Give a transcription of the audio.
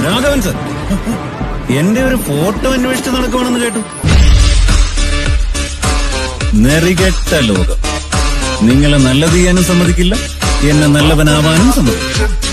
Raghavan sir, എന്റെ ഒരു photo അന്വേഷിച്ച് നടക്കുവാണെന്ന് കേട്ടു. നെറികെട്ട ലോകം. നിങ്ങളെ നല്ലത് ചെയ്യാനും സമ്മതിക്കില്ല, എന്നെ നല്ലവനാവാനും സമ്മതിക്കില്ല.